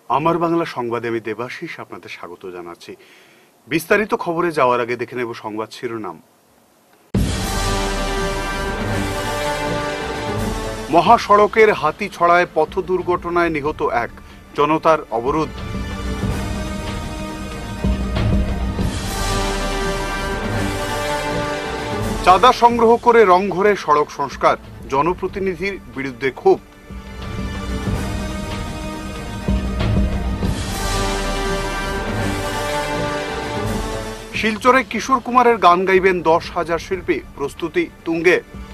আমার বাংলা সংবাদে আমি দেবাশিস আপনাদের স্বাগত জানাচ্ছি। বিস্তারিত খবরে যাওয়ার আগে দেখে নেব সংবাদ শিরোনাম। মহাসড়কের হাতিছড়ায় পথ দুর্ঘটনায় নিহত এক, জনতার অবরোধ। চাঁদা সংগ্রহ করে রংঘরে সড়ক সংস্কার, জনপ্রতিনিধির বিরুদ্ধে ক্ষোভ। শিলচরে কিশোর কুমারের গান গাইবেন 10,000 শিল্পী, প্রস্তুতি তুঙ্গে।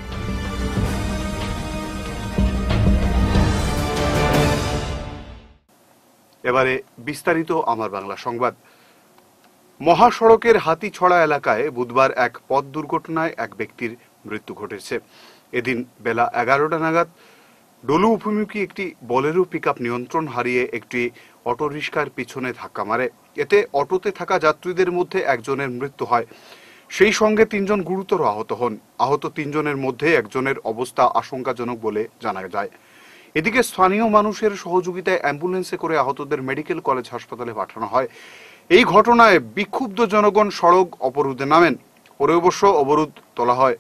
এবারে বিস্তারিত আমার বাংলা সংবাদ। মহাসড়কের হাতিছড়া এলাকায় বুধবার এক পথ দুর্ঘটনায় এক ব্যক্তির মৃত্যু ঘটেছে। এদিন বেলা 11টা নাগাদ ডলু অভিমুখী একটি বোলেরো পিকআপ নিয়ন্ত্রণ হারিয়ে একটি অটোরিকশার পিছনে ধাক্কা মারে। এতে অটোতে থাকা যাত্রীদের মধ্যে একজনের মৃত্যু হয়, সেই সঙ্গে 3 জন গুরুতর আহত হন। আহত 3 জনের মধ্যে একজনের অবস্থা আশঙ্কাজনক বলে জানা যায়। এদিকে স্থানীয় মানুষের সহযোগিতায় অ্যাম্বুলেন্সে করে আহতদের মেডিকেল কলেজ হাসপাতালে পাঠানো হয়। এই ঘটনায় বিক্ষুব্ধ জনগণ সড়ক অবরোধে নামেন, পরে অবশ্য অবরোধ তোলা হয়।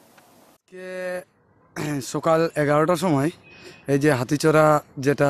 সকাল 11টার সময় এই যে হাতিচড়া যেটা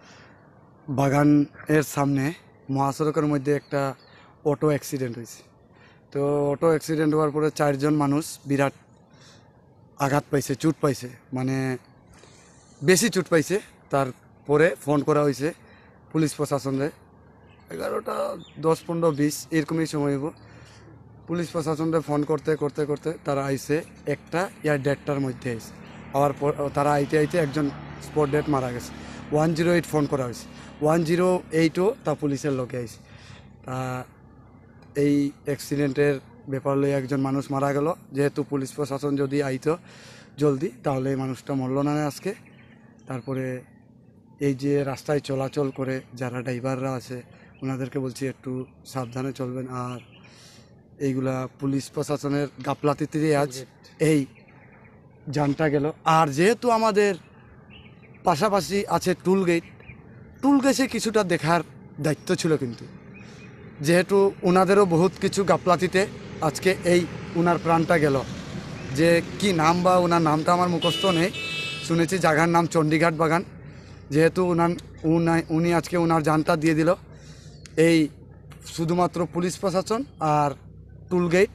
বাগানের সামনে মহাসড়কের মধ্যে একটা অটো অ্যাক্সিডেন্ট হয়েছে। তো অটো অ্যাক্সিডেন্ট হওয়ার পরে 4 জন মানুষ বিরাট আঘাত পাইছে, চোট পাইছে, মানে বেশি চোট পাইছে। তারপরে ফোন করা হয়েছে পুলিশ প্রশাসনে। 11টা 10, 15, 20 এরকমই সময় হইব। পুলিশ প্রশাসনকে ফোন করতে করতে করতে তারা আইসে 1টা ইয়া 1:30টার মধ্যে আইসে। আবার তারা আইতে একজন স্পট ডেট মারা গেছে। 108 ফোন করা হয়েছে, 108ও তা পুলিশের লোকে আইসে। তা এই অ্যাক্সিডেন্টের ব্যাপার লইয়া একজন মানুষ মারা গেল। যেহেতু পুলিশ প্রশাসন যদি আইতো জলদি তাহলে এই মানুষটা মরল না আজকে। তারপরে এই যে রাস্তায় চলাচল করে যারা ড্রাইভাররা আছে ওনাদেরকে বলছি একটু সাবধানে চলবেন। আর এইগুলা পুলিশ প্রশাসনের গাফলাতিতে আজ এই জানটা গেল। আর যেহেতু আমাদের পাশাপাশি আছে টুল গেটে কিছুটা দেখার দায়িত্ব ছিল, কিন্তু যেহেতু ওনাদেরও বহুত কিছু গাফলাতিতে আজকে এই ওনার প্রাণটা গেল। যে কি নাম বা ওনার নামটা আমার মুখস্থ নেই, শুনেছি জায়গার নাম চণ্ডীঘাট বাগান। যেহেতু উনি আজকে ওনার জানটা দিয়ে দিল, এই শুধুমাত্র পুলিশ প্রশাসন আর টুল গেট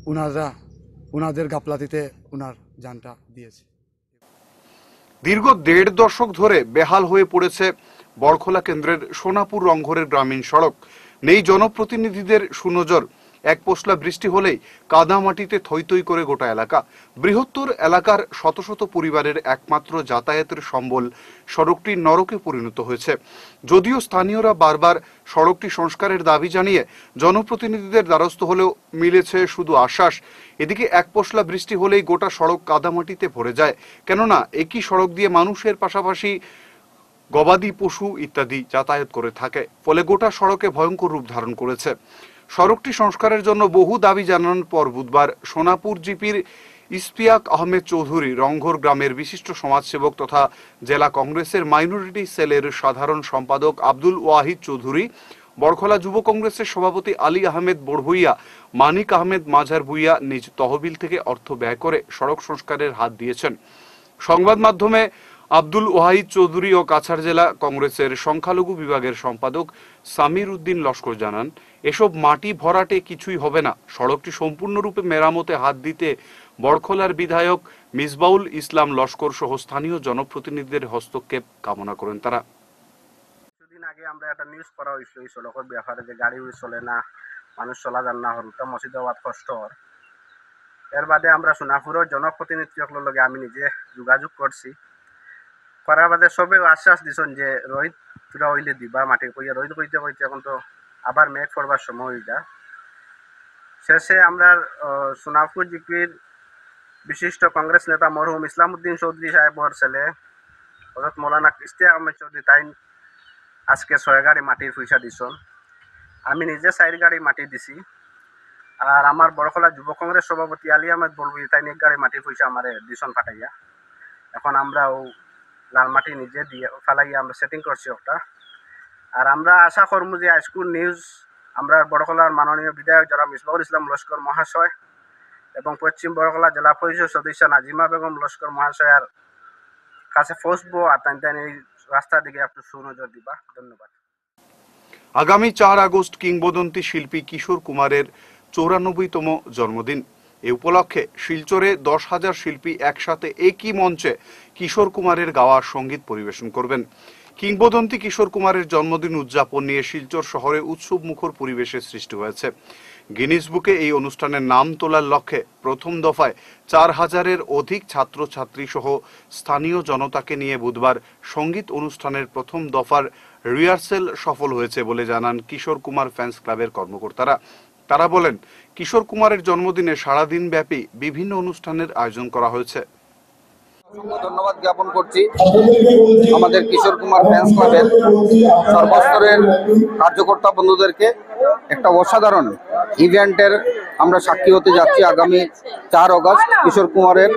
ওনাদের গাফলাতিতে ওনার জানটা দিয়েছে। দীর্ঘ 1.5 দশক ধরে বেহাল হয়ে পড়েছে বড়খোলা কেন্দ্রের সোনাপুর রংঘরের গ্রামীণ সড়ক। নেই জনপ্রতিনিধিদের সুনজর। এক পশলা বৃষ্টি হলেই কাদা মাটিতে থই থই করে গোটা এলাকা। বৃহত্তর এলাকার শত শত পরিবারের একমাত্র যাতায়াতের সম্বল সড়কটি নরকে পরিণত হয়েছে। যদিও স্থানীয়রা বারবার সড়কটি সংস্কারের দাবি জানিয়ে জনপ্রতিনিধিদের দ্বারস্থ হলেও মিলেছে শুধু আশ্বাস। এদিকে এক পশলা বৃষ্টি হলেই গোটা সড়ক কাদামাটিতে ভরে যায়, কেননা একই সড়ক দিয়ে মানুষের পাশাপাশি গবাদি পশু ইত্যাদি যাতায়াত করে থাকে। ফলে গোটা সড়কে ভয়ঙ্কর রূপ ধারণ করেছে। সড়কটি সংস্কারের জন্য বহু দাবি জানানোর পর বুধবার সোনাপুর জিপির ইশতিয়াক আহমেদ চৌধুরী, রংঘর গ্রামের বিশিষ্ট সমাজসেবক তথা জেলা কংগ্রেসের মাইনরিটি সেলের সাধারণ সম্পাদক আব্দুল ওয়াহিদ চৌধুরী, বড়খোলা যুব কংগ্রেসের সভাপতি আলী আহমেদ বড়ভুইয়া, মানিক আহমেদ মাঝার ভুইয়া নিজ তহবিল থেকে অর্থ ব্যয় করে সড়ক সংস্কারের হাত দিয়েছেন। সংবাদ মাধ্যমে আব্দুল ওয়াহিদ চৌধুরী ও কাছাড় জেলা কংগ্রেসের সংখ্যালঘু বিভাগের সম্পাদক সামির উদ্দিন লস্কর জানান, এসব মাটি ভরাটে কিছুই হবে না। সড়কটি সম্পূর্ণরূপে মেরামতে হাত দিতে বড়খোলার বিধায়ক মিসবাউল ইসলাম লস্কর সহ স্থানীয় জনপ্রতিনিধিদের হস্তক্ষেপ কামনা করেন তারা। কিছুদিন আগে আমরা একটা নিউজ করা হয়েছিল এই সড়কের ব্যাপারে, যে গাড়ি চলে না, মানুষ চলা যান না, হরুটা মসজিদাবাদ কষ্ট। এর বাদে আমরা সোনাপুরের জনপ্রতিনিধিগুলোর লগে আমি নিজে যোগাযোগ করছি। করার বাদে সবে আশ্বাস দিছেন যে রোহিত তুরা হইলে দিবা মাটি কইয়া। রোহিত কইতে কইতে এখন তো আবার মেঘ পড়বার সময় হয়ে যায়। শেষে আমরা সোনাপুর জিপির বিশিষ্ট কংগ্রেস নেতা মরহুম ইসলামউদ্দিন চৌধুরী সাহেবর ছেলে হযরত মৌলানা ইশতিয়াক আহমেদ চৌধুরী তাই আজকে 6 গাড়ি মাটির পয়সা দিছেন। আমি নিজে 4 গাড়ি মাটি দিছি। আর আমার বড়খোলা যুব কংগ্রেস সভাপতি আলী আহমেদ বলবি তাই 1 গাড়ি মাটির পয়সা আমার দিছেন পাঠাইয়া। এখন আমরা লাল মাটি নিজে দিয়ে ফেলাইয়া আমরা সেটিং করছি ওটা। আর আমরা আশা করবো যে হাইস্কুল নিউজ আমরা বড়খলার মাননীয় বিধায়ক যারা মিসবাহুল ইসলাম লস্কর মহাশয় এবং পশ্চিম বড়খলা জেলা পরিষদ সদস্য নাজিমা বেগম লস্কর মহাশয়ার কাছে পৌঁছবো আর তাই এই রাস্তার দিকে একটু সুনজর দিবা। ধন্যবাদ। আগামী 4 আগস্ট কিংবদন্তি শিল্পী কিশোর কুমারের 94তম জন্মদিন। এ উপলক্ষে শিলচরে 10,000 শিল্পী একসাথে একই মঞ্চে কিশোর কুমারের গাওয়া সঙ্গীত পরিবেশন করবেন। কিংবদন্তি কিশোর কুমারের জন্মদিন উদযাপন নিয়ে শিলচর শহরে উৎসব মুখর পরিবেশের সৃষ্টি হয়েছে। গিনিস বুকে এই অনুষ্ঠানের নাম তোলার লক্ষ্যে প্রথম দফায় 4,000-এর অধিক ছাত্রছাত্রী সহ স্থানীয় জনতাকে নিয়ে বুধবার সঙ্গীত অনুষ্ঠানের প্রথম দফার রিহার্সেল সফল হয়েছে বলে জানান কিশোর কুমার ফ্যান্স ক্লাবের কর্মকর্তারা। তারা বলেন, কিশোর কুমারের জন্মদিনে সারাদিন ব্যাপী বিভিন্ন অনুষ্ঠানের আয়োজন করা হয়েছে। ধন্যবাদ জ্ঞাপন করছি আমাদের কিশোর কুমার ফ্যান্স ক্লাবের সর্বস্তরের কার্যকর্তা বন্ধুদেরকে। একটা অসাধারণ ইভেন্টের আমরা সাক্ষী হতে যাচ্ছি আগামী 4 আগস্ট কিশোর কুমারের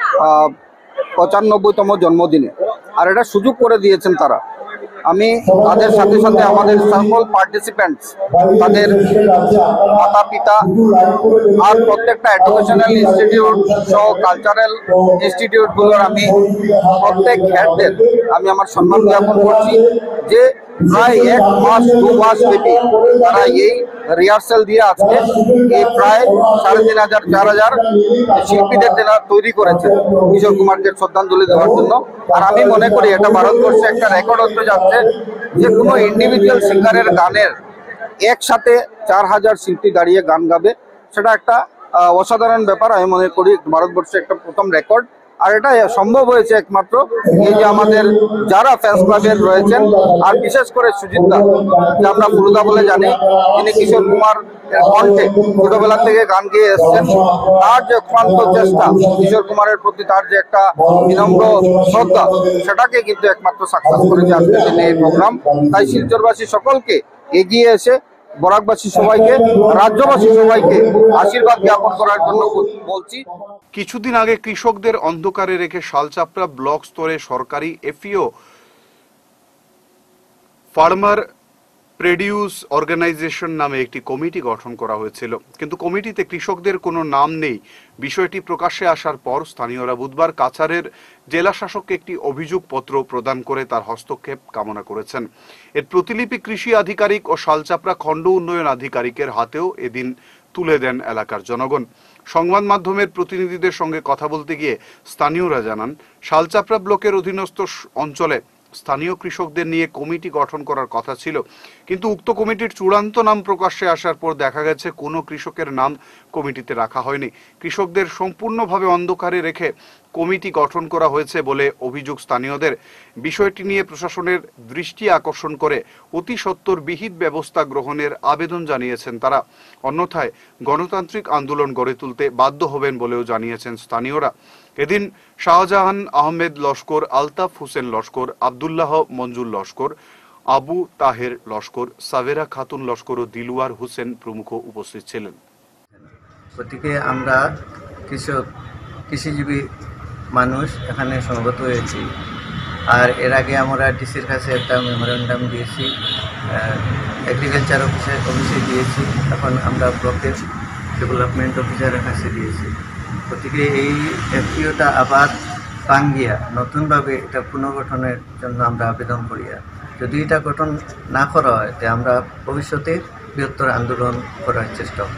95তম জন্মদিনে। আর এটা সুযোগ করে দিয়েছেন তারা। আমি তাদের সাথে সাথে আমাদের সকল পার্টিসিপেন্টস, তাদের মাতা পিতা আর প্রত্যেকটা এডুকেশনাল ইনস্টিটিউট সহ কালচারাল ইনস্টিটিউটগুলোর আমি প্রত্যেক হেডদের আমি আমার সম্মান জ্ঞাপন করছি যে প্রায় 1 মাস 2 মাস ব্যাপী তারা এই রিহার্সেল দিয়ে আজকে এই প্রায় 3,500 4,000 শিল্পীদের তারা তৈরি করেছে কিশোর কুমারকে শ্রদ্ধাঞ্জলি দেওয়ার জন্য। আর আমি মনে করি এটা ভারতবর্ষে একটা রেকর্ড হতে যাচ্ছে যে কোনো ইন্ডিভিজুয়াল সিঙ্গারের গানের একসাথে 4,000 শিল্পী দাঁড়িয়ে গান গাবে। সেটা একটা অসাধারণ ব্যাপার। আমি মনে করি ভারতবর্ষে একটা প্রথম রেকর্ড। আর এটা সম্ভব হয়েছে একমাত্র এই যে আমাদের যারা ফ্যান্স ক্লাবের রয়েছেন, আর বিশেষ করে সুজিতদা, যে আমরা ফুলুদা বলে জানি, তিনি কিশোর কুমার কণ্ঠে ছোটবেলা থেকে গান গেয়ে এসছেন। তার যে ক্লান্ত চেষ্টা, কিশোর কুমারের প্রতি তার যে একটা বিনম্র শ্রদ্ধা, সেটাকে কিন্তু একমাত্র সাকসেস করেছে আজকের দিনে এই প্রোগ্রাম। তাই শিলচরবাসী সকলকে এগিয়ে এসে বরাকবাসী সবাইকে, রাজ্যবাসী সবাইকে আশীর্বাদ জ্ঞাপন করার জন্য বলছি। কিছুদিন আগে কৃষকদের অন্ধকারে রেখে শালচাপড়া ব্লক স্তরে সরকারি এফপিও ফার্মার প্রডিউস অর্গানাইজেশন নামে একটি কমিটি গঠন করা হয়েছিল, কিন্তু কমিটিতে কৃষকদের কোনো নাম নেই। বিষয়টি প্রকাশ্যে আসার পর স্থানীয়রা বুধবার কাছাড়ের জেলা শাসককে একটি অভিযোগ পত্র প্রদান করে তার হস্তক্ষেপ কামনা করেছেন। এর প্রতিলিপি কৃষি আধিকারিক ও শালচাপড়া খণ্ড উন্নয়ন আধিকারিকের হাতেও এদিন তুলে দেন এলাকার জনগণ। সংবাদ মাধ্যমের প্রতিনিধিদের সঙ্গে কথা বলতে গিয়ে স্থানীয়রা জানান, শালচাপড়া ব্লকের অধীনস্থ অঞ্চলে স্থানীয় কৃষকদের নিয়ে কমিটি গঠন করার কথা ছিল, কিন্তু উক্ত কমিটির চূড়ান্ত নাম প্রকাশ্যে আসার পর দেখা গেছে কোনো কৃষকের নাম কমিটিতে রাখা হয়নি। কৃষকদের সম্পূর্ণভাবে অন্ধকারে রেখে কমিটি গঠন করা হয়েছে বলে অভিযোগ স্থানীয়দের। বিষয়টি নিয়ে প্রশাসনের দৃষ্টি আকর্ষণ করে অতি সত্বর বিহিত ব্যবস্থা গ্রহণের আবেদন জানিয়েছেন তারা। অন্যথায় গণতান্ত্রিক আন্দোলন গড়ে তুলতে বাধ্য হবেন বলেও জানিয়েছেন স্থানীয়রা। এদিন শাহজাহান আহমেদ লস্কর, আলতাফ হোসেন লস্কর, আব্দুল্লাহ মঞ্জুর লস্কর, আবু তাহের লস্কর, সাবেরা খাতুন লস্কর ও দিলওয়ার হোসেন প্রমুখ উপস্থিত ছিলেন। গতিকে আমরা কৃষিজীবী মানুষ এখানে সমবেত হয়েছি। আর এর আগে আমরা ডিসির কাছে একটা মেমোরেন্ডাম দিয়েছি, এগ্রিকালচার অফিসে দিয়েছি, এখন আমরা ব্লকের ডেভেলপমেন্ট অফিসারের কাছে দিয়েছি। গতিকে এই এফপিওটা আবার টাঙ্গিয়া নতুনভাবে এটা পুনর্গঠনের জন্য আমরা আবেদন করি। যদি এটা গঠন না করা হয় তাহলে আমরা ভবিষ্যতে বৃহত্তর আন্দোলন করার চেষ্টা করব।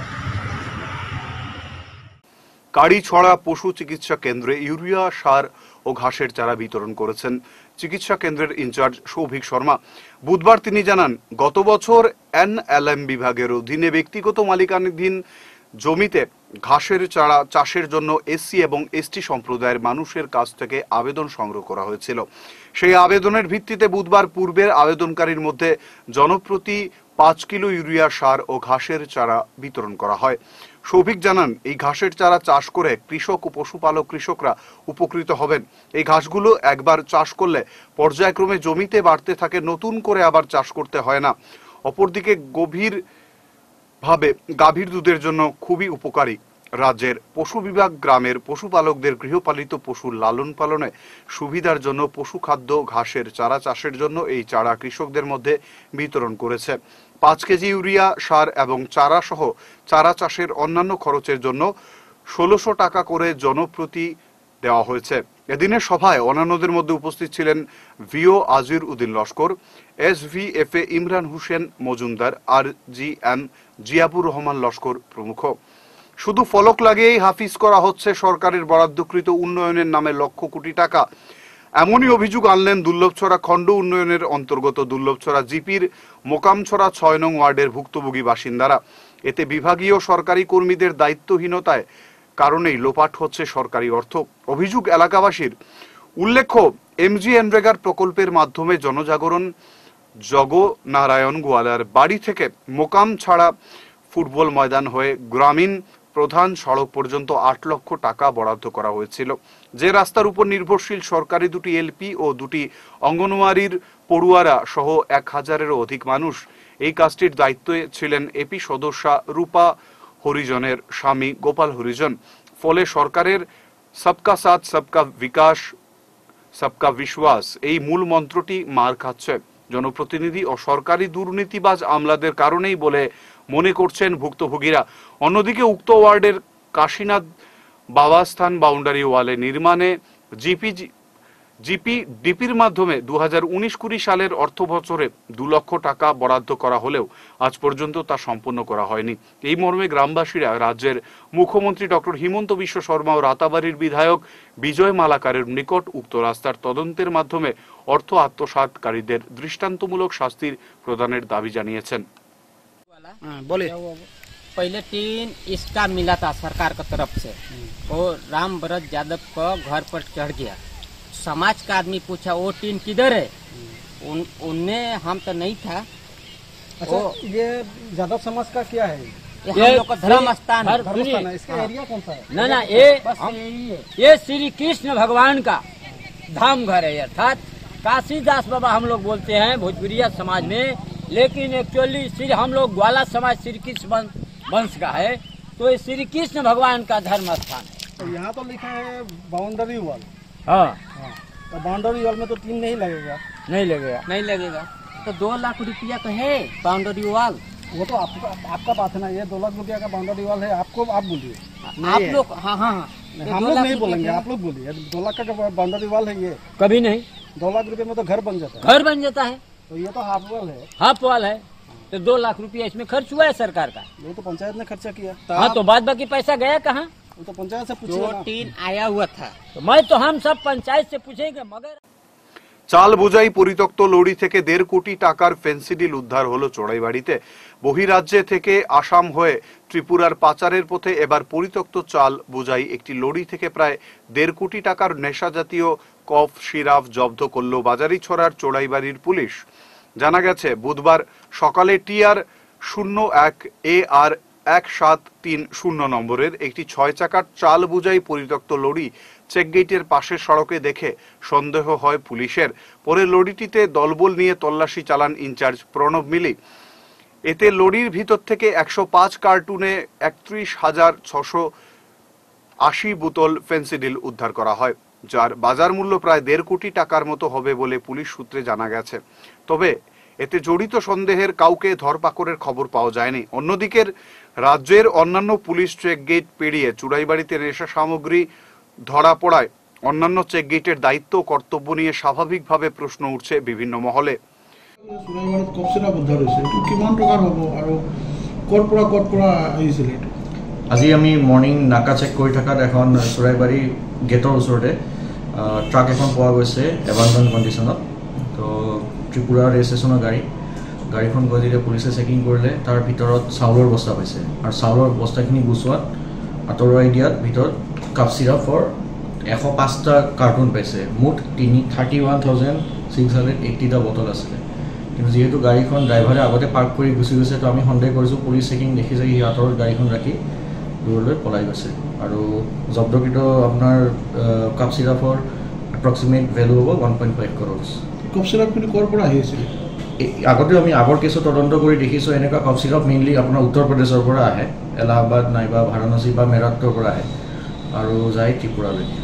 কাড়িছড়া পশু চিকিৎসা কেন্দ্রে ইউরিয়া সার ও ঘাসের চারা বিতরণ করেছেন চিকিৎসা কেন্দ্রের ইনচার্জ সৌভিক শর্মা। বুধবার তিনি জানান, গত বছর এনএলএম বিভাগের অধীনে ব্যক্তিগত মালিকানাধীন জমিতে ঘাসের চারা চাষের জন্য এসসি এবং এসটি সম্প্রদায়ের মানুষের কাছ থেকে আবেদন সংগ্রহ করা হয়েছিল। সেই আবেদনের ভিত্তিতে বুধবার পূর্বের আবেদনকারীর মধ্যে জনপ্রতি 5 কিলো ইউরিয়া সার ও ঘাসের চারা বিতরণ করা হয়। সৌভিক জানান, এই ঘাসের চারা চাষ করে কৃষক ও পশুপালক কৃষকরা উপকৃত হবেন। এই ঘাসগুলো একবার চাষ করলে পর্যায়ক্রমে জমিতে বাড়তে থাকে, নতুন করে আবার চাষ করতে হয় না। অপরদিকে গাভীর দুধের জন্য খুবই উপকারী। রাজ্যের পশু বিভাগ গ্রামের পশুপালকদের গৃহপালিত পশুর লালন পালনে সুবিধার জন্য পশু খাদ্য ঘাসের চারা চাষের জন্য এই চারা কৃষকদের মধ্যে বিতরণ করেছে। 5 কেজি ইউরিয়া সার এবং চারা সহ চারা চাষের অন্যান্য খরচের জন্য 1600 টাকা করে জনপ্রতি দেওয়া হয়েছে। এদিনের সভায় অন্যান্যদের মধ্যে উপস্থিত ছিলেন ভিও আজির উদ্দিন লস্কর, SVFA ইমরান হোসেন মজুমদার, RGM জিয়াবুর রহমান লস্কর প্রমুখ। শুধু ফলক লাগিয়েই হাফিজ করা হচ্ছে সরকারের বরাদ্দকৃত উন্নয়নের নামে লক্ষ কোটি টাকা, এমনই অভিযোগ আনলেন দুর্লভছড়া খণ্ড উন্নয়নের অন্তর্গত দুর্লভছড়া জিপির মোকামছড়া 6 নং ওয়ার্ডের ভুক্তভোগী বাসিন্দারা। এতে বিভাগীয় সরকারি কর্মীদের দায়িত্বহীনতায় কারণেই লোপাট হচ্ছে সরকারি অর্থ, অভিযোগ এলাকাবাসীর। উল্লেখ্য, MGNরেগার প্রকল্পের মাধ্যমে জনজাগরণ জগনারায়ণ গোয়ালার বাড়ি থেকে মোকামছড়া ফুটবল ময়দান হয়ে গ্রামীণ প্রধান সড়ক পর্যন্ত 8 লক্ষ টাকা বরাদ্দ করা হয়েছিল। যে রাস্তার উপর নির্ভরশীল সরকারি 2টি LP ও 2টি অঙ্গনওয়াড়ির পড়ুয়ারা সহ 1000-এরও অধিক মানুষ। এই কাজটির দায়িত্বে ছিলেন এপি সদস্যা রূপা হরিজনের স্বামী গোপাল হরিজন। ফলে সরকারের সবকা সাথ সবকা বিকাশ সবকা বিশ্বাস এই মূল মন্ত্রটি মার খাচ্ছে জনপ্রতিনিধি ও সরকারি দুর্নীতিবাজ আমলাদের কারণেই বলে মনে করছেন ভুক্তভোগীরা। অন্যদিকে উক্ত ওয়ার্ডের কাশীনাথ বাবাস্থান বাউন্ডারি ওয়ালে নির্মাণে জিপিডিপির মাধ্যমে 2019-20 সালের অর্থ বছরে 2 লক্ষ টাকা বরাদ্দ করা হলেও আজ পর্যন্ত তা সম্পন্ন করা হয়নি। এই মর্মে গ্রামবাসীরা রাজ্যের মুখ্যমন্ত্রী ডক্টর হিমন্ত বিশ্ব শর্মা ও রাতাবাড়ির বিধায়ক বিজয় মালাকারের নিকট উক্ত রাস্তার তদন্তের মাধ্যমে অর্থ আত্মসাৎকারীদের দৃষ্টান্তমূলক শাস্তির প্রদানের দাবি জানিয়েছেন। बोले पहले टीन इसका मिला था सरकार की तरफ से, वो राम भरत यादव को घर पर चढ़ गया। समाज का आदमी पूछा वो टीन किधर है, उनने हम तो नहीं था। अच्छा, ये यादव समाज का क्या है? ये हम लोग का धर्म स्थान है। धर्मस्थान है। इसका एरिया कौन सा है? ना ये श्री कृष्ण भगवान का धाम घर है, अर्थात काशीदास बाबा हम लोग बोलते हैं भोजपुरिया समाज में, लेकिन एक्चुअली श्री हम लोग ग्वाला समाज श्री कृष्ण वंश का है, तो ये श्री कृष्ण भगवान का धर्म स्थान है। तो यहाँ तो लिखा है बाउंड्री वॉल। हाँ, तो बाउंड्री वॉल में तो टीन नहीं लगेगा। नहीं लगेगा तो 2 लाख रुपया का है बाउंड्री वॉल। वो तो आपका बात है ना, ये 2 लाख रुपया का बाउंड्री वॉल है, आप बोलिए। आप लोग हाँ हम लोग नहीं बोलेंगे, आप लोग बोलिए। 2 लाख का बाउंड्री वॉल है ये, कभी नहीं। 2 लाख रुपए में तो घर बन जाता है। घर बन जाता है, तो ये तो हाफ वॉल है। हाफ वॉल है, तो 2 लाख रुपया इसमें खर्च हुआ है सरकार का। ये तो पंचायत ने खर्चा किया। हाँ, तो बाद बाकी पैसा गया कहाँ? वो तो पंचायत से जो पूछिए ना। टीन आया हुआ था तो मैं तो हम सब पंचायत से पूछेंगे। मगर চাল বোঝাই পরিত্যক্ত লরি থেকে 1.5 কোটি টাকার ফেন্সিডিল উদ্ধার হলো চড়াইবাড়িতে। বহিরাজ্যে থেকে আসাম হয়ে ত্রিপুরার পাচারের পথে এবার পরিত্যক্ত চাল বোঝাই একটি লরি থেকে প্রায় 1.5 কোটি টাকার নেশা জাতীয় কফ সিরাপ জব্দ করল বাজারিছড়ার চড়াইবাড়ির পুলিশ। জানা গেছে, বুধবার সকালে TR 01 AR 1730 নম্বরের একটি 6 চাকার চাল বোঝাই পরিত্যক্ত লরি চেকগেটের পাশের সড়কে দেখে সন্দেহ হয় পুলিশের। পরে লরিটিতে দলবল নিয়ে তল্লাশি চালান ইনচার্জ প্রণব মিলি। এতে লরির ভিতর থেকে 105 কার্টুনে 31,680 বোতল ফেন্সিডিল উদ্ধার করা হয়, যার বাজার মূল্য প্রায় 1.5 কোটি টাকার মতো হবে বলে পুলিশ সূত্রে জানা গেছে। তবে এতে জড়িত সন্দেহের কাউকে ধরপাকড়ের খবর পাওয়া যায়নি। অন্যদিকে রাজ্যের অন্যান্য পুলিশ চেকগেট পেরিয়ে চুড়াইবাড়িতে নেশা সামগ্রী ধরা পড়ায় অন্যান্য চেকগেটের দায়িত্ব ও কর্তব্য নিয়ে স্বাভাবিকভাবে প্রশ্ন উঠছে বিভিন্ন মহলে। চুড়াইবাড়িত কফ চিৰাপ উদ্ধাৰ হৈছে, এইটো কিমান টকাৰ হ'ব আৰু ক'ৰ পৰা আহিছিলে এইটো? আজি আমি মৰ্ণিং নাকা চেক কৰি থকাত এখন চুৰাইবাড়ি গেটৰ ওচৰতে ট্ৰাক এখন পোৱা গৈছে এবাণ্ডন কণ্ডিশ্যনত। তো ত্ৰিপুৰা ৰেজিষ্ট্ৰেশ্যনৰ গাড়ীখন গৈ যেতিয়া পুলিচে চেকিং কৰিলে তাৰ ভিতৰত চাউলৰ বস্তা পাইছে, আৰু চাউলৰ বস্তাখিনি গুচোৱাত আঁতৰাই দিয়াত ভিতৰত কাপ চিৰাপৰ 105টা কাৰ্টুন পাইছে। মুঠ 31,680টা বটল আছিলে। কিন্তু যিহেতু গাড়ীখন ড্ৰাইভাৰে আগতে পাৰ্ক কৰি গুচি গৈছে, তো আমি সন্দেহ কৰিছোঁ পুলিচ চেকিং দেখি যায় সি আঁতৰত গাড়ীখন ৰাখি দূৰলৈ পলাই গৈছে। আৰু জব্দকৃত আপোনাৰ কাপ চিৰাপৰ এপ্ৰক্সিমেট ভেলু হ'ব 1.5 crores। কফ চিৰাপখিনি ক'ৰ পৰা আহি আছিলে? আগতে আমি আগৰ কেছত তদন্ত কৰি দেখিছোঁ এনেকুৱা কফ চিৰাপ মেইনলি আপোনাৰ উত্তৰ প্ৰদেশৰ পৰা আহে, এলাহাবাদ নাইবা ভাৰাণসী বা মেৰঠৰ পৰা আহে আৰু যায় ত্ৰিপুৰালৈকে।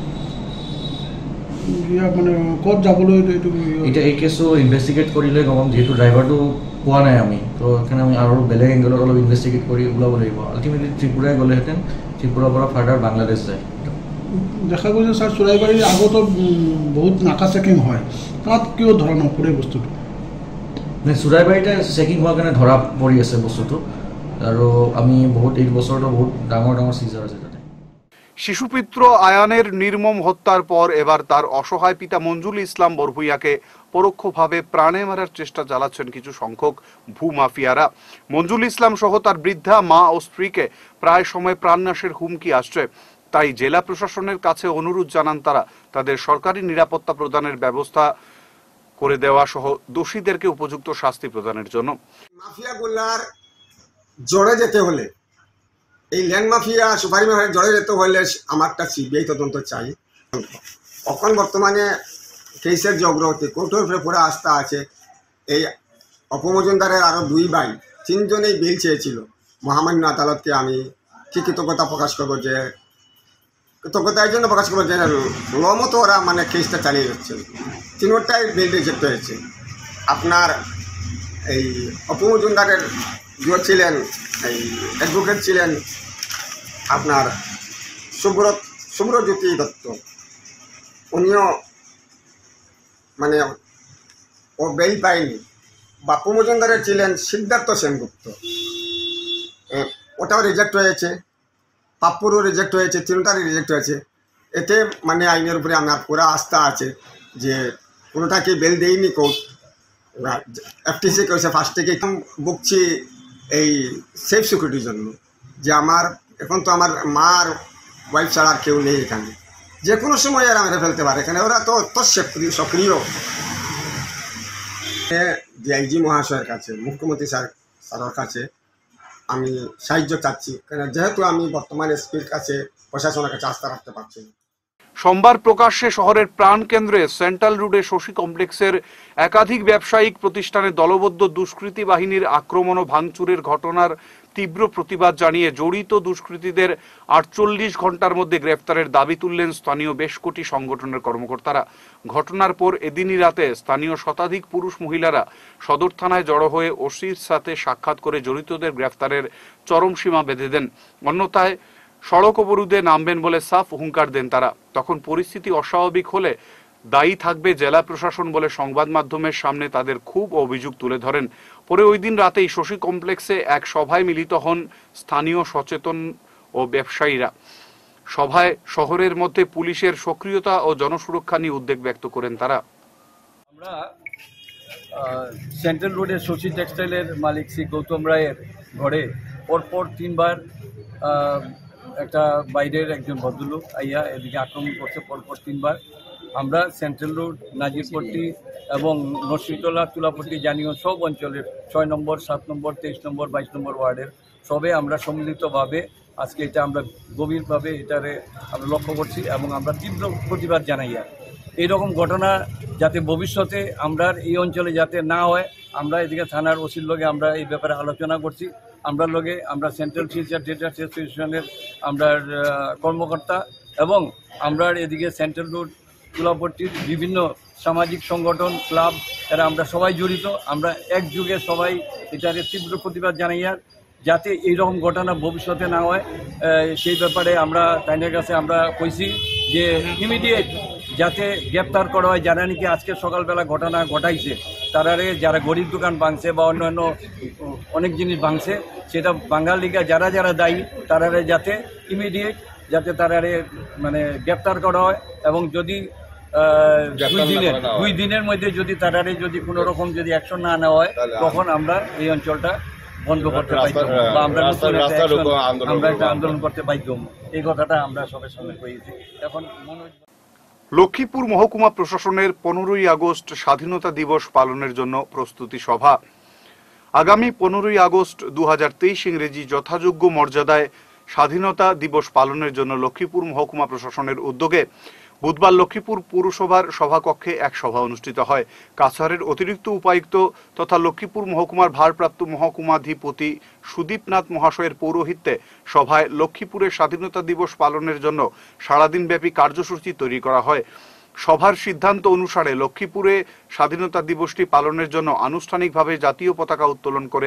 মানে ক'ত যাবলৈ এতিয়া এই কেছটো ইনভেষ্টিগেট কৰিলে গম পাম, যিহেতু ড্ৰাইভাৰটো পোৱা নাই আমি, তো সেইকাৰণে আমি আৰু বেলেগ এংগলত অলপ ইনভেষ্টিগেট কৰি ওলাব লাগিব। আল্টিমেটলি ত্ৰিপুৰাই গ'লেহেঁতেন, ত্ৰিপুৰাৰ পৰা ফাৰ্ডাৰ বাংলাদেশ যায়। দেখা গৈছে ছাৰ চৰাইবাৰীৰ আগতো বহুত নাকা চেকিং হয়, তাত কিয় ধৰা নপৰে বস্তুটো? চৰাইবাৰীতে চেকিং হোৱাৰ কাৰণে ধৰা পৰি আছে বস্তুটো, আৰু আমি বহুত এই বছৰতো বহুত ডাঙৰ ডাঙৰ চিজাৰ আছে তাতে। শিশুপুত্র আয়ানের নির্মম হত্যার পর এবার তার অসহায় পিতা মঞ্জুল ইসলাম বরভুইয়াকে পরোক্ষভাবে প্রাণে মারার চেষ্টা চালাচ্ছেন কিছু সংখ্যক ভূমাফিয়ারা। মঞ্জুল ইসলাম সহ তার বৃদ্ধা মা ও স্ত্রীকে প্রায় সময় প্রাণনাশের হুমকি আসছে। তাই জেলা প্রশাসনের কাছে অনুরোধ জানান তারা তাদের সরকারি নিরাপত্তা প্রদানের ব্যবস্থা করে দেওয়া সহ দোষীদেরকে উপযুক্ত শাস্তি প্রদানের জন্য। মাফিয়াগুলার জড়ে যেতে হলে, এই ল্যান্ড মাফিয়া সুপারি মাফিয়া জড়ে যেতে হলে আমারটা সিবিআই তদন্ত চাই। এখন বর্তমানে কেসের যে অগ্রগতি, কোর্টের উপরে পুরো আস্থা আছে। এই অপমজুমদারের আরও 2 ভাই 3 জনেই বিল চেয়েছিল। মহামান্য আদালতকে আমি কি কৃতজ্ঞতা প্রকাশ করবো, যে কৃতজ্ঞতা এই জন্য প্রকাশ করবো যে লমতো ওরা মানে কেসটা চালিয়ে যাচ্ছে। 3টাই বিল রিজেক্ট হয়েছে। আপনার এই অপমজুমদারের যে ছিলেন এই অ্যাডভোকেট ছিলেন আপনার শুভ্রজ্যোতি দত্ত, উনিও মানে ও বেল পায়নি। বাপু মজুমদারের ছিলেন সিদ্ধার্থ সেনগুপ্ত, ওটাও রিজেক্ট হয়েছে। পাপ্পুরও রিজেক্ট হয়েছে, 3টারই রিজেক্ট হয়েছে। এতে মানে আইনের উপরে আমার পুরা আস্থা আছে যে কোনোটাকে বেল দেয়নি কোর্ট। এফটিসি করেছে ফার্স্ট থেকে বুকছি এই সেফ সিকিউরিটির জন্য, যে আমার এখন তো আমার মা আর ওয়াইফ ছাড়া আর কেউ নেই এখানে, যে কোনো সময় এরা মেরে ফেলতে পারে এখানে। ওরা তো অত সক্রিয়। ডিআইজি মহাশয়ের কাছে, মুখ্যমন্ত্রী স্যারের কাছে আমি সাহায্য চাচ্ছি, কারণ যেহেতু আমি বর্তমানে এসপির কাছে প্রশাসনের কাছে আস্থা রাখতে পারছি না। সোমবার প্রকাশ্যে শহরের প্রাণকেন্দ্রে সেন্ট্রাল রোডে শশী কমপ্লেক্সের একাধিক ব্যবসায়িক প্রতিষ্ঠানে দলবদ্ধ দুষ্কৃতী বাহিনীর আক্রমণ ও ভাঙচুরের ঘটনার তীব্র প্রতিবাদ জানিয়ে জড়িত দুষ্কৃতীদের 48 ঘন্টার মধ্যে গ্রেফতারের দাবি তুললেন স্থানীয় বেশ কটি সংগঠনের কর্মকর্তারা। ঘটনার পর এদিনই রাতে স্থানীয় শতাধিক পুরুষ মহিলারা সদর থানায় জড়ো হয়ে ওসির সাথে সাক্ষাৎ করে জড়িতদের গ্রেফতারের চরম সীমা বেঁধে দেন। অন্যথায় সড়ক অবরোধে নামবেন বলে সাফ হুঙ্কার দেন তারা। তখন পরিস্থিতি অস্বাভাবিক হলে দায়ী থাকবে জেলা প্রশাসন বলে সংবাদ মাধ্যমের সামনে তাদের খুব অভিযোগ তুলে ধরেন। পরে ওই দিন রাতেই শশী কমপ্লেক্সে এক সভায় মিলিত হন স্থানীয় সচেতন ও ব্যবসায়ীরা। সভায় শহরের মধ্যে পুলিশের সক্রিয়তা ও জনসুরক্ষা নিয়ে উদ্বেগ ব্যক্ত করেন তারা। আমরা সেন্ট্রাল রোডের শশী টেক্সটাইলের মালিক শ্রী গৌতম রায়ের ঘরে পরপর 3 বার একটা বাইরের একজন ভদ্রলোক আইয়া এদিকে আক্রমণ করছে পরপর 3 বার। আমরা সেন্ট্রাল রোড, নাজিরপট্টি এবং নরসিংতলা, তুলাপট্টি জানিও সব অঞ্চলের 6 নম্বর, 7 নম্বর, 23 নম্বর, 22 নম্বর ওয়ার্ডের সবে আমরা সম্মিলিতভাবে আজকে এটা আমরা গভীরভাবে এটারে আমরা লক্ষ্য করছি এবং আমরা তীব্র প্রতিবাদ জানাই। আর এইরকম ঘটনা যাতে ভবিষ্যতে আমরা এই অঞ্চলে যাতে না হয়, আমরা এদিকে থানার ওসির লগে আমরা এই ব্যাপারে আলোচনা করছি। আমরা লগে আমরা সেন্ট্রাল টিচার ডেটা অ্যাসোসিয়েশনের আমরা কর্মকর্তা এবং আমরা এদিকে সেন্ট্রাল রোড, তুলাপট্টির বিভিন্ন সামাজিক সংগঠন, ক্লাব, এরা আমরা সবাই জড়িত। আমরা একযুগে সবাই এটার তীব্র প্রতিবাদ জানাই। আর যাতে এইরকম ঘটনা ভবিষ্যতে না হয় সেই ব্যাপারে আমরা তাইনের কাছে আমরা কইছি যে ইমিডিয়েট যাতে গ্রেপ্তার করা হয় যারা নাকি আজকে সকালবেলা ঘটনা ঘটাইছে, তারারে যারা গরিব দোকান ভাঙছে বা অন্যান্য অনেক জিনিস ভাঙছে, সেটা ভাঙার লিগা যারা যারা দায়ী তারারে যাতে ইমিডিয়েট যাতে তারারে মানে গ্রেপ্তার করা হয় এবং যদি 2 দিনের মধ্যে যদি তারারে যদি কোনো রকম যদি অ্যাকশন না নেওয়া হয় তখন আমরা এই অঞ্চলটা বন্ধ করতে বাধ্য বা আমরা একটা আন্দোলন করতে বাধ্য। এই কথাটা আমরা সবার সামনে কইছি। এখন লক্ষ্মীপুর মহকুমা প্রশাসনের 15ই আগস্ট স্বাধীনতা দিবস পালনের জন্য প্রস্তুতি সভা। আগামী 15ই আগস্ট 2023 ইংরেজি যথাযোগ্য মর্যাদায় স্বাধীনতা দিবস পালনের জন্য লক্ষ্মীপুর মহকুমা প্রশাসনের উদ্যোগে বুধবার লক্ষ্মীপুর পুরসভার সভাকক্ষে এক সভা অনুষ্ঠিত হয়। কাছাড়ের অতিরিক্ত উপায়ুক্ত তথা লক্ষ্মীপুর মহকুমার ভারপ্রাপ্ত মহকুমাধিপতি সুদীপনাথ মহাশয়ের পৌরোহিত্যে সভায় লক্ষ্মীপুরের স্বাধীনতা দিবস পালনের জন্য সারাদিনব্যাপী কার্যসূচি তৈরি করা হয়। সভার সিদ্ধান্ত অনুসারে লক্ষ্মীপুরে স্বাধীনতা দিবসটি পালনের জন্য আনুষ্ঠানিকভাবে জাতীয় পতাকা উত্তোলন করে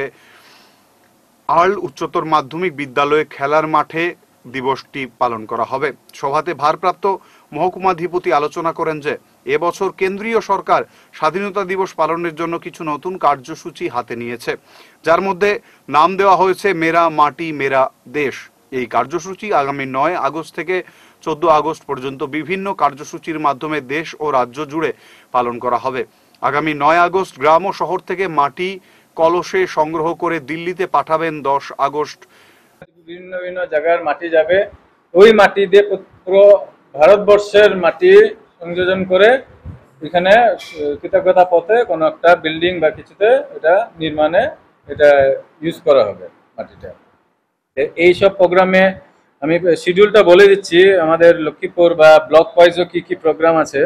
আর্ল উচ্চতর মাধ্যমিক বিদ্যালয়ে খেলার মাঠে দিবসটি পালন করা হবে। সভাতে ভারপ্রাপ্ত মহকুমাধিপতি আলোচনা করেন যে এবছর কেন্দ্রীয় সরকার স্বাধীনতা দিবস পালনের জন্য কিছু নতুন কার্যসূচি হাতে নিয়েছে, যার মধ্যে নাম দেওয়া হয়েছে মেরা মাটি মেরা দেশ। এই কার্যসূচি আগামী 9 আগস্ট থেকে 14 আগস্ট পর্যন্ত বিভিন্ন কার্যসূচির মাধ্যমে দেশ ও রাজ্য জুড়ে পালন করা হবে। আগামী 9 আগস্ট গ্রাম ও শহর থেকে মাটি কলসে সংগ্রহ করে দিল্লিতে পাঠাবেন। 10 আগস্ট বিভিন্ন বিভিন্ন জায়গার মাটি যাবে, ওই মাটি দিয়ে পুরো ভারতবর্ষের মাটি সংযোজন করে এখানে কৃতজ্ঞতা পথে কোনো একটা বিল্ডিং বা কিছুতে এটা নির্মাণে এটা ইউজ করা হবে মাটিটা। এইসব প্রোগ্রামে আমি শিডিউলটা বলে দিচ্ছি, আমাদের লক্ষ্মীপুর বা ব্লক ওয়াইজও কি কি প্রোগ্রাম আছে।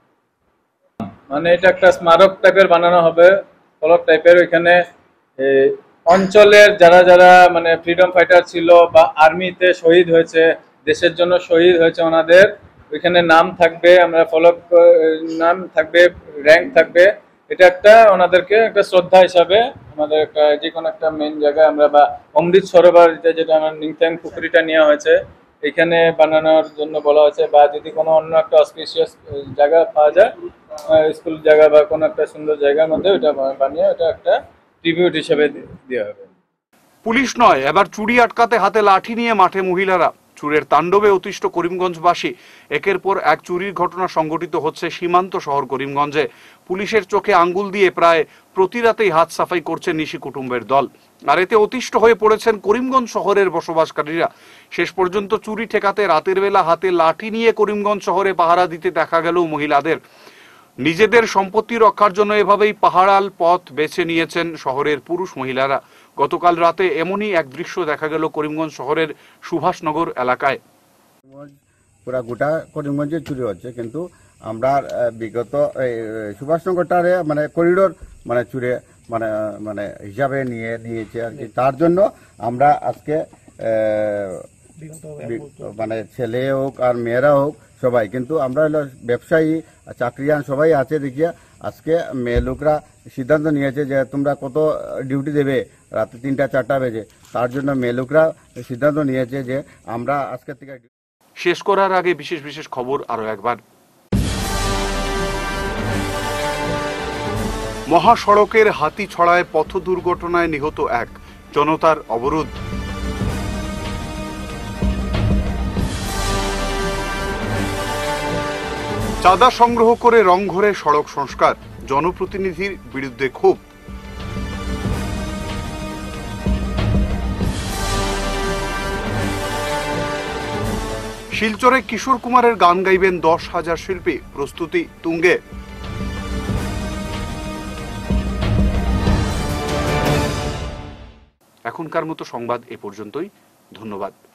মানে এটা একটা স্মারক টাইপের বানানো হবে, ফলক টাইপের। ওইখানে অঞ্চলের যারা যারা মানে ফ্রিডম ফাইটার ছিল বা আর্মিতে শহীদ হয়েছে, দেশের জন্য শহীদ হয়েছে, ওনাদের ওইখানে নাম থাকবে, আমরা ফলক নাম থাকবে, র্যাঙ্ক থাকবে। এটা একটা ওনাদেরকে একটা শ্রদ্ধা হিসাবে আমাদের একটা যে কোনো একটা মেন জায়গায় আমরা বা অমৃত সরোবর যেটা আমার নিংথ্যাং পুকুরিটা নেওয়া হয়েছে এখানে বানানোর জন্য বলা হয়েছে, বা যদি কোনো অন্য একটা অসপিশিয়াস জায়গা পাওয়া যায় স্কুল জায়গা বা কোনো একটা সুন্দর জায়গার মধ্যে ওটা বানিয়ে ওটা একটা ট্রিবিউট হিসেবে দেওয়া হবে। পুলিশ নয়, এবার চুরি আটকাতে হাতে লাঠি নিয়ে মাঠে মহিলারা। চুরের তাণ্ডবে অতিষ্ঠ করিমগঞ্জবাসী। একের পর এক চুরির ঘটনা সংঘটিত হচ্ছে সীমান্ত শহর করিমগঞ্জে। পুলিশের চোখে আঙ্গুল দিয়ে প্রায় প্রতি রাতেই হাত সাফাই করছে নিশি কুটুম্বের দল। আর এতে অতিষ্ঠ হয়ে পড়েছেন করিমগঞ্জ শহরের বসবাসকারীরা। শেষ পর্যন্ত চুরি ঠেকাতে রাতের বেলা হাতে লাঠি নিয়ে করিমগঞ্জ শহরে পাহারা দিতে দেখা গেল মহিলাদের। নিজেদের সম্পত্তি রক্ষার জন্য এভাবেই পাহাড়াল পথ বেছে নিয়েছেন শহরের পুরুষ মহিলারা। গতকাল রাতে এমনই এক দৃশ্য দেখা গেল করিমগঞ্জ শহরের সুভাষনগর এলাকায়। পুরা গোটা করিমগঞ্জে চুরি হচ্ছে, কিন্তু আমরা বিগত সুভাষনগরটারে মানে করিডোর মানে চুরে মানে মানে হিসাবে নিয়েছে আর কি। তার জন্য আমরা আজকে মানে ছেলে হোক আর মেয়েরা হোক সবাই, কিন্তু আমরা হলো ব্যবসায়ী চাকরিয়ান সবাই আছে দেখিয়া আজকে মেয়ে লোকরা সিদ্ধান্ত নিয়েছে যে তোমরা কত ডিউটি দেবে রাতে 3টা-4টা বেজে। তার জন্য মেয়ে লোকরা সিদ্ধান্ত নিয়েছে যে আমরা আজকে থেকে। শেষ করার আগে বিশেষ বিশেষ খবর আরো একবার। মহাসড়কের হাতিছড়ায় পথ দুর্ঘটনায় নিহত এক, জনতার অবরোধ। চাঁদা সংগ্রহ করে রংঘরে সড়ক সংস্কার, জনপ্রতিনিধির বিরুদ্ধে ক্ষোভ। শিলচরে কিশোর কুমারের গান গাইবেন 10,000 শিল্পী, প্রস্তুতি তুঙ্গে। এখনকার মতো সংবাদ এ পর্যন্তই। ধন্যবাদ।